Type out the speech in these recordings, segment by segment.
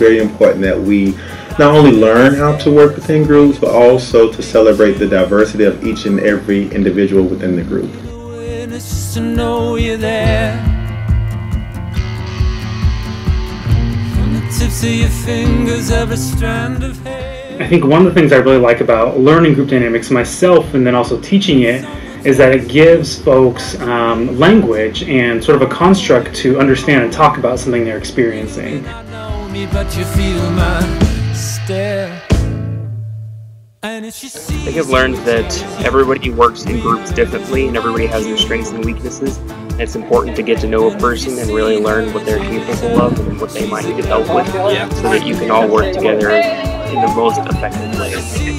very important that we not only learn how to work within groups, but also to celebrate the diversity of each and every individual within the group. I think one of the things I really like about learning group dynamics myself and then also teaching it is that it gives folks language and sort of a construct to understand and talk about something they're experiencing. I think I've learned that everybody works in groups differently and everybody has their strengths and weaknesses. And it's important to get to know a person and really learn what they're capable of and what they might need help with, so that you can all work together in the most effective way.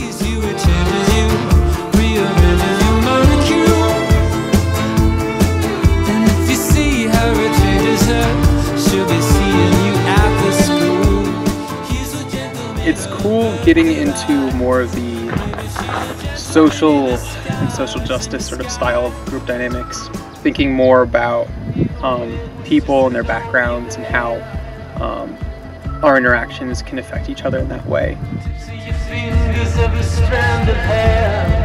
It's cool getting into more of the social and social justice sort of style of group dynamics, thinking more about people and their backgrounds and how our interactions can affect each other in that way.